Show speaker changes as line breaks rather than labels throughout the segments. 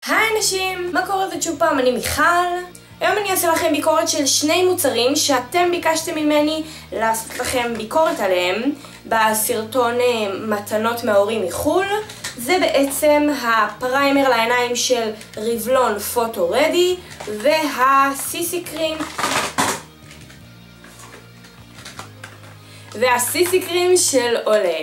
היי אנשים, מה קורה? זאת שוב פעם, אני מיכל. היום אני אעשה לכם ביקורת של שני מוצרים שאתם ביקשתם ממני לעשות לכם ביקורת עליהם בסרטון מתנות מההורים מחול. זה בעצם הפריימר לעיניים של ריבלון פוטו רדי והסיסי קרים של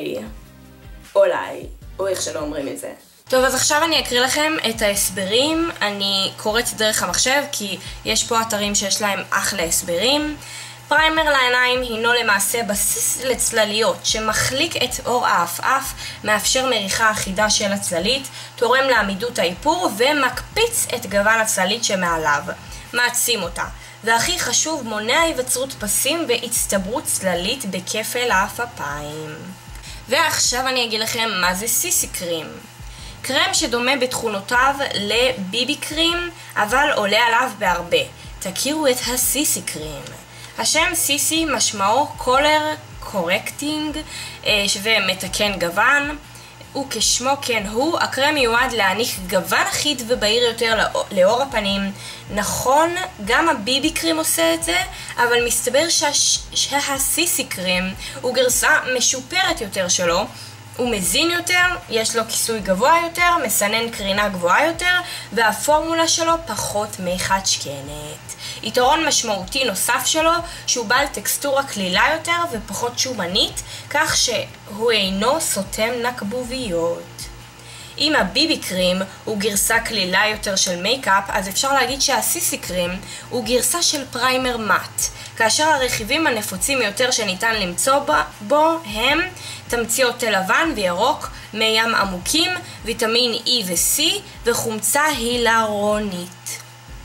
אולי, או איך שלא אומרים את זה. טוב, אז עכשיו אני אקריא לכם את ההסברים. אני קוראת דרך המחשב כי יש פה אתרים שיש להם אחלה הסברים. פריימר לעיניים הינו למעשה בסיס לצלליות שמחליק את אור האף, מאפשר מריחה אחידה של הצללית, תורם לעמידות האיפור ומקפיץ את גוון הצללית שמעליו, מעצים אותה. והכי חשוב, מונע היווצרות פסים והצטברות צללית בכפל האפיים. ועכשיו אני אגיד לכם מה זה סיסי קרים. קרם שדומה בתכונותיו לביבי קרים, אבל עולה עליו בהרבה. תכירו את הסיסי קרים. השם סיסי משמעו color correcting, שזה מתקן גוון. וכשמו כן הוא, הקרם מיועד להעניק גוון אחיד ובהיר יותר לאור הפנים. נכון, גם הביבי קרים עושה את זה, אבל מסתבר שהסיסי קרים הוא גרסה משופרת יותר שלו. הוא מזין יותר, יש לו כיסוי גבוה יותר, מסנן קרינה גבוהה יותר, והפורמולה שלו פחות מחדשקנת. יתרון משמעותי נוסף שלו שהוא בעל טקסטורה כלילה יותר ופחות שומנית, כך שהוא אינו סותם נקבוביות. אם הביבי קרים הוא גרסה כלילה יותר של מייקאפ, אז אפשר להגיד שהסיסי קרים הוא גרסה של פריימר מאט, כאשר הרכיבים הנפוצים יותר שניתן למצוא בו הם תמציות תל לבן וירוק, מי ים עמוקים, ויטמין E ו-C וחומצה הילרונית.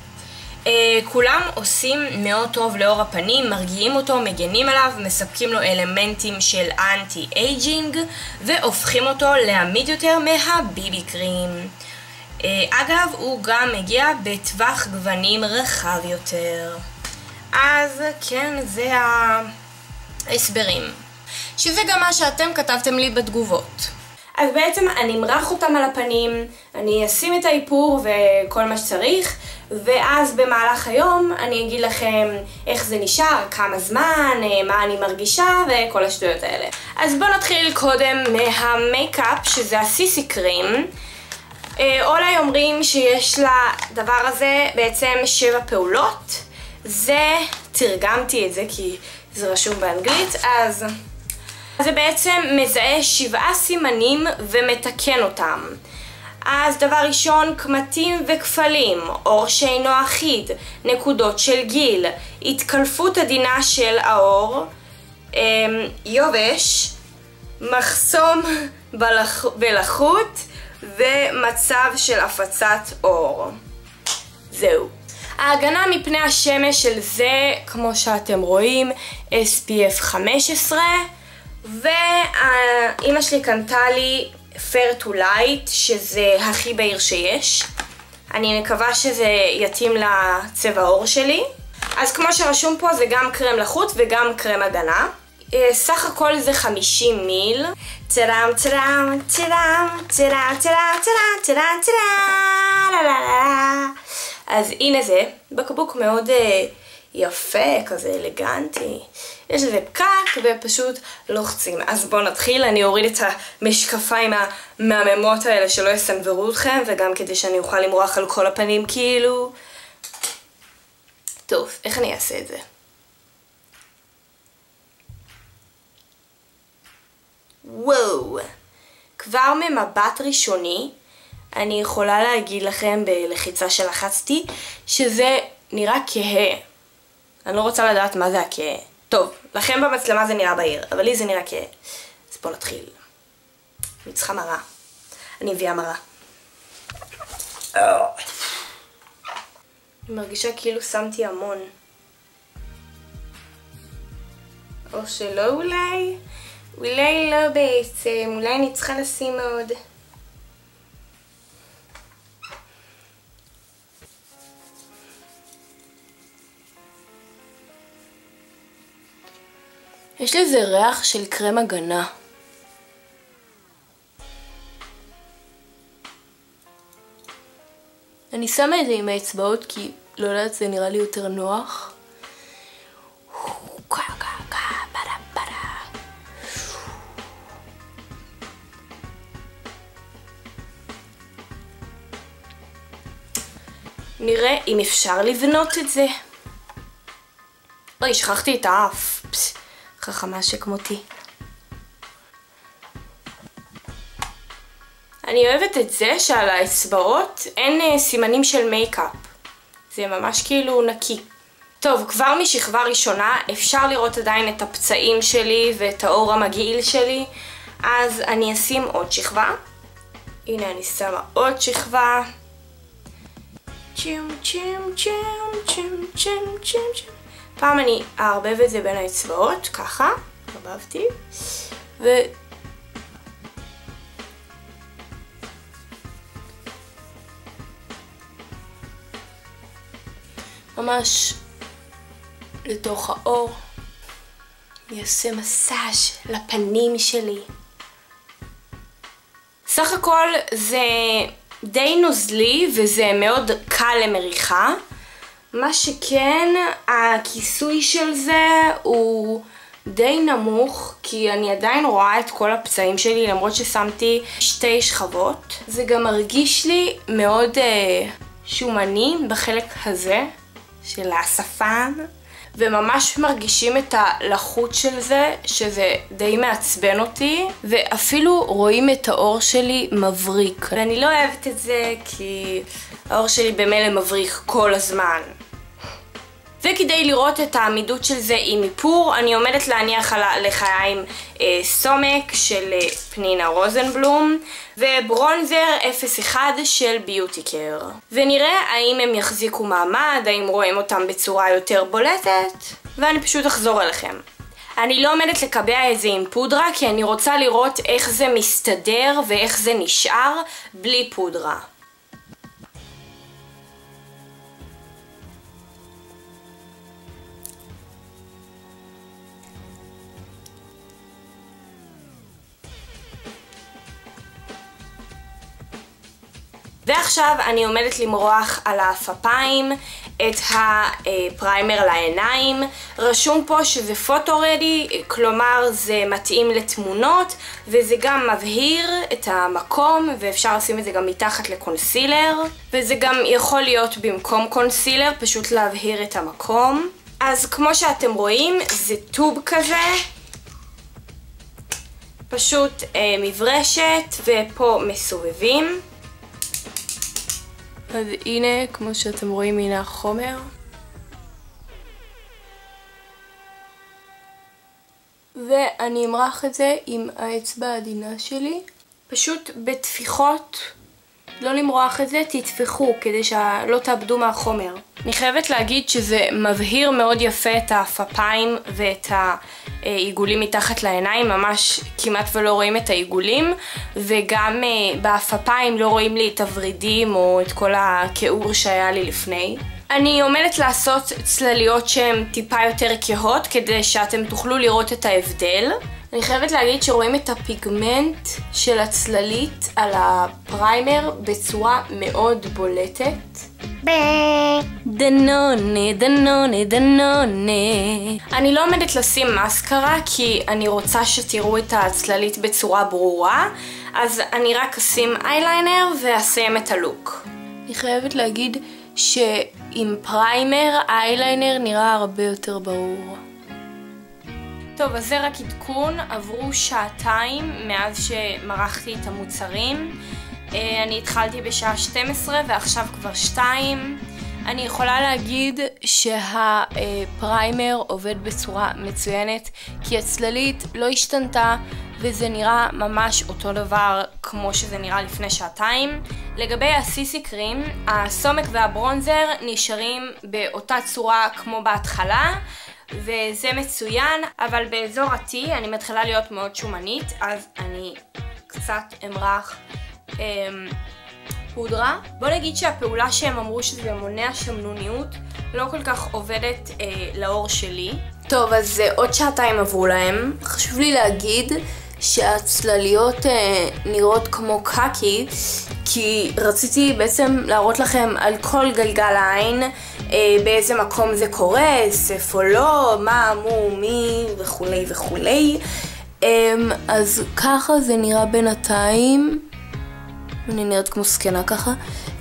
כולם עושים מאוד טוב לאור הפנים, מרגיעים אותו, מגנים עליו, מספקים לו אלמנטים של אנטי-אייג'ינג והופכים אותו לעמיד יותר מהביבי קרים. אגב, הוא גם מגיע בטווח גוונים רחב יותר. אז כן, זה ההסברים. שזה גם מה שאתם כתבתם לי בתגובות. אז בעצם אני אמרח אותם על הפנים, אני אשים את האיפור וכל מה שצריך, ואז במהלך היום אני אגיד לכם איך זה נשאר, כמה זמן, מה אני מרגישה וכל השטויות האלה. אז בואו נתחיל קודם מהמייקאפ, שזה הסיסי קרים. אולי אומרים שיש לדבר הזה בעצם 7 פעולות. תרגמתי את זה כי זה רשום באנגלית, אז זה בעצם מזהה 7 סימנים ומתקן אותם. אז דבר ראשון, קמטים וכפלים, אור שאינו אחיד, נקודות של גיל, התקלפות עדינה של האור, יובש, מחסום בלחות ומצב של הפצת אור. זהו. ההגנה מפני השמש של זה, כמו שאתם רואים, SPF 15, ואמא שלי קנתה לי Fair to Light, שזה הכי בהיר שיש. אני מקווה שזה יתאים לצבע העור שלי. אז כמו שרשום פה, זה גם קרם לחוץ וגם קרם הגנה. סך הכל זה 50 מיל. טרם טרם טרם טרם טרם טרם טרם טרם. אז הנה זה, בקבוק מאוד יפה, כזה אלגנטי. יש איזה פקק ופשוט לוחצים. אז בואו נתחיל, אני אוריד את המשקפיים המהממות האלה שלא יסנוורו אתכם, וגם כדי שאני אוכל למרוח על כל הפנים כאילו. טוב, איך אני אעשה את זה? וואו, כבר ממבט ראשוני, אני יכולה להגיד לכם בלחיצה שלחצתי, שזה נראה כהה. אני לא רוצה לדעת מה זה הכהה. טוב, לכם במצלמה זה נראה בהיר, אבל לי זה נראה כהה. אז בואו נתחיל. אני צריכה מראה. אני מביאה מראה. אני מרגישה כאילו שמתי המון. או שלא אולי? אולי לא בעצם. אולי אני צריכה לשים עוד. יש לזה ריח של קרם הגנה. אני שמה את זה עם האצבעות כי לא יודעת, זה נראה לי יותר נוח. נראה אם אפשר לבנות את זה. אוי, שכחתי את האף. חכמה שכמותי. אני אוהבת את זה שעל האצבעות אין סימנים של מייקאפ. זה ממש כאילו נקי. טוב, כבר משכבה ראשונה אפשר לראות עדיין את הפצעים שלי ואת האור המגעיל שלי. אז אני אשים עוד שכבה. הנה אני שמה עוד שכבה. צ'ים צ'ים צ'ים צ'ים צ'ים צ'ים צ'ים. פעם אני אערבב את זה בין האצבעות, ככה, ערבבתי, ממש לתוך האור. אני אעשה מסאז' לפנים שלי. סך הכל זה די נוזלי וזה מאוד קל למריחה. מה שכן, הכיסוי של זה הוא די נמוך, כי אני עדיין רואה את כל הפצעים שלי למרות ששמתי 2 שכבות. זה גם מרגיש לי מאוד שומני בחלק הזה של השפם, וממש מרגישים את הלחות של זה, שזה די מעצבן אותי, ואפילו רואים את האור שלי מבריק. ואני לא אוהבת את זה כי האור שלי במילא מבריק כל הזמן. וכדי לראות את העמידות של זה עם איפור, אני עומדת להניח על הלחיים סומק של פנינה רוזנבלום וברונזר 01 של ביוטי קר. ונראה האם הם יחזיקו מעמד, האם רואים אותם בצורה יותר בולטת, ואני פשוט אחזור אליכם. אני לא עומדת לקבע את זה עם פודרה כי אני רוצה לראות איך זה מסתדר ואיך זה נשאר בלי פודרה. ועכשיו אני עומדת למרוח על האפפיים את הפריימר לעיניים. רשום פה שזה פוטו רדי, כלומר זה מתאים לתמונות, וזה גם מבהיר את המקום, ואפשר לשים את זה גם מתחת לקונסילר, וזה גם יכול להיות במקום קונסילר, פשוט להבהיר את המקום. אז כמו שאתם רואים, זה טוב כזה, פשוט מברשת, ופה מסובבים. אז הנה, כמו שאתם רואים, הנה החומר. ואני אמרח את זה עם האצבע העדינה שלי. פשוט בתפיחות, לא למרוח את זה, תתפחו כדי שלא תאבדו מהחומר. אני חייבת להגיד שזה מבהיר מאוד יפה את האפפיים ואת העיגולים מתחת לעיניים, ממש כמעט ולא רואים את העיגולים, וגם באפפיים לא רואים לי את הוורידים או את כל הכיעור שהיה לי לפני. אני עומדת לעשות צלליות שהן טיפה יותר כהות כדי שאתם תוכלו לראות את ההבדל. אני חייבת להגיד שרואים את הפיגמנט של הצללית על הפריימר בצורה מאוד בולטת. דנונה, דנונה, דנונה. אני לא עומדת לשים מסקרה כי אני רוצה שתראו את הצללית בצורה ברורה, אז אני רק אשים אייליינר ואסיים את הלוק. אני חייבת להגיד שעם פריימר האייליינר נראה הרבה יותר ברור. טוב, אז זה רק עדכון, עברו 2 מאז שמרחתי את המוצרים. אני התחלתי בשעה 12 ועכשיו כבר 2. אני יכולה להגיד שהפריימר עובד בצורה מצוינת כי הצללית לא השתנתה וזה נראה ממש אותו דבר כמו שזה נראה לפני 2. לגבי הסיסי קרים, הסומק והברונזר נשארים באותה צורה כמו בהתחלה, וזה מצוין, אבל באזור ה-T אני מתחילה להיות מאוד שומנית, אז אני קצת אמרח פודרה. בוא נגיד שהפעולה שהם אמרו שזה מונע שמנוניות לא כל כך עובדת לאור שלי. טוב, אז עוד 2 עברו להם. חשוב לי להגיד שהצלליות נראות כמו קאקי, כי רציתי בעצם להראות לכם על כל גלגל העין באיזה מקום זה קורס, איפה לא, מה, מו, מי וכולי וכולי. אז ככה זה נראה בינתיים. אני נראית כמו סקנה ככה.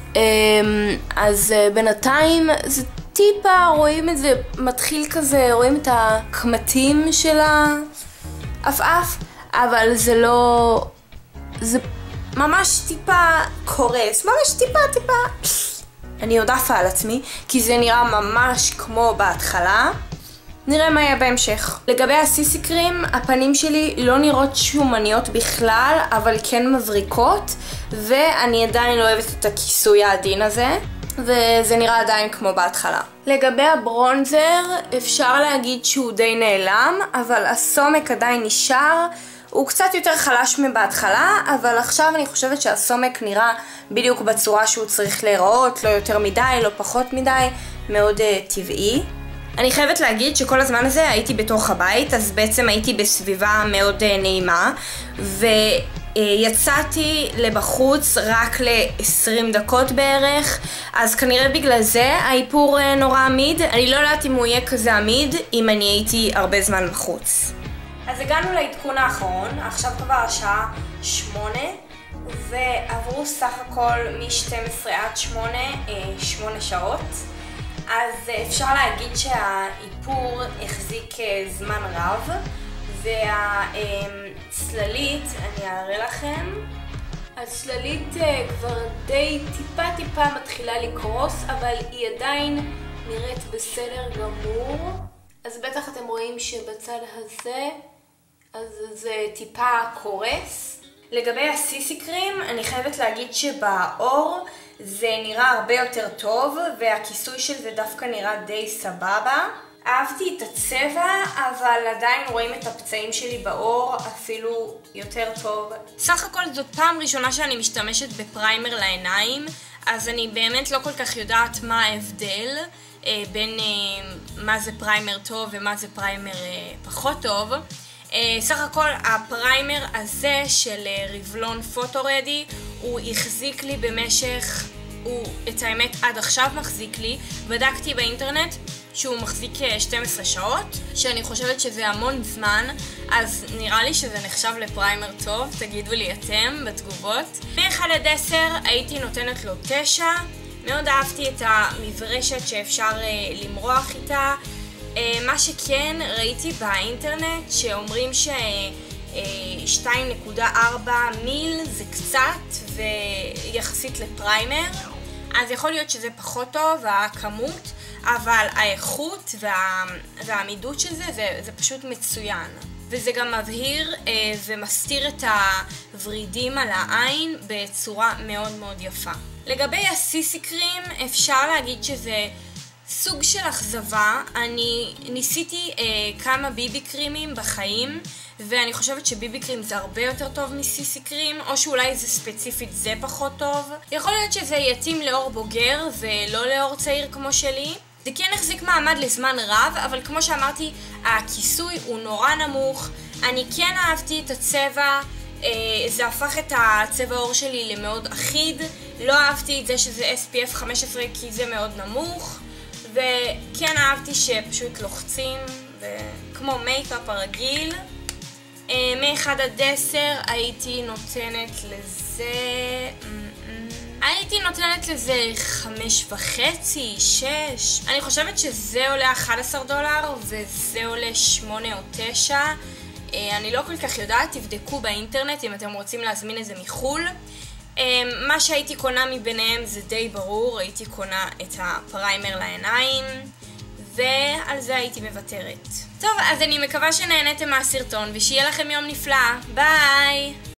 אז בינתיים זה טיפה, רואים את זה מתחיל כזה, רואים את הקמטים של העפעף, אבל זה לא, זה ממש טיפה קורס, ממש טיפה. אני עוד עפה על עצמי, כי זה נראה ממש כמו בהתחלה. נראה מה יהיה בהמשך. לגבי הסיסי קרים, הפנים שלי לא נראות שומניות בכלל, אבל כן מבריקות, ואני עדיין לא אוהבת את הכיסוי העדין הזה, וזה נראה עדיין כמו בהתחלה. לגבי הברונזר, אפשר להגיד שהוא די נעלם, אבל הסומק עדיין נשאר. הוא קצת יותר חלש מבהתחלה, אבל עכשיו אני חושבת שהסומק נראה בדיוק בצורה שהוא צריך להיראות, לא יותר מדי, לא פחות מדי, מאוד טבעי. אני חייבת להגיד שכל הזמן הזה הייתי בתוך הבית, אז בעצם הייתי בסביבה מאוד נעימה, ויצאתי לבחוץ רק ל-20 דקות בערך, אז כנראה בגלל זה האיפור נורא עמיד. אני לא יודעת אם הוא יהיה כזה עמיד אם אני הייתי הרבה זמן בחוץ. אז הגענו לעדכון האחרון, עכשיו כבר השעה 8, ועברו סך הכל מ-12 עד 8 שעות. אז אפשר להגיד שהאיפור החזיק זמן רב, והצללית, אני אראה לכם, הצללית כבר די טיפה מתחילה לקרוס, אבל היא עדיין נראית בסדר גמור. אז בטח אתם רואים שבצד הזה, אז זה טיפה קורס. לגבי הסיסי קרים, אני חייבת להגיד שבאור זה נראה הרבה יותר טוב, והכיסוי של זה דווקא נראה די סבבה. אהבתי את הצבע, אבל עדיין רואים את הפצעים שלי באור אפילו יותר טוב. סך הכל זאת פעם ראשונה שאני משתמשת בפריימר לעיניים, אז אני באמת לא כל כך יודעת מה ההבדל בין מה זה פריימר טוב ומה זה פריימר פחות טוב. סך הכל הפריימר הזה של ריבלון פוטו-רדי הוא החזיק לי במשך, את האמת עד עכשיו מחזיק לי, בדקתי באינטרנט שהוא מחזיק 12 שעות, שאני חושבת שזה המון זמן, אז נראה לי שזה נחשב לפריימר טוב, תגידו לי אתם בתגובות. מ-1 עד 10 הייתי נותנת לו 9, מאוד אהבתי את המברשת שאפשר למרוח איתה. מה שכן ראיתי באינטרנט שאומרים ש2.4 מיל זה קצת ויחסית לפריימר, אז יכול להיות שזה פחות טוב הכמות, אבל האיכות והעמידות של זה פשוט מצוין, וזה גם מבהיר ומסתיר את הוורידים על העין בצורה מאוד יפה. לגבי הסיסי קרים אפשר להגיד שזה סוג של אכזבה. אני ניסיתי כמה ביבי קרימים בחיים, ואני חושבת שביבי קרים זה הרבה יותר טוב מסיסי קרים, או שאולי זה ספציפית זה פחות טוב. יכול להיות שזה יתאים לאור בוגר ולא לאור צעיר כמו שלי. זה כן החזיק מעמד לזמן רב, אבל כמו שאמרתי, הכיסוי הוא נורא נמוך. אני כן אהבתי את הצבע, זה הפך את הצבע העור שלי למאוד אחיד. לא אהבתי את זה שזה SPF 15 כי זה מאוד נמוך, וכן אהבתי שפשוט לוחצים כמו מייקאפ הרגיל. מ-1 עד 10 הייתי נותנת לזה 5.5, 6. אני חושבת שזה עולה $11 וזה עולה 8 או 9. אני לא כל כך יודעת, תבדקו באינטרנט אם אתם רוצים להזמין את זה מחול. מה שהייתי קונה מביניהם זה די ברור, הייתי קונה את הפריימר לעיניים, ועל זה הייתי מוותרת. טוב, אז אני מקווה שנהניתם מהסרטון ושיהיה לכם יום נפלא. ביי!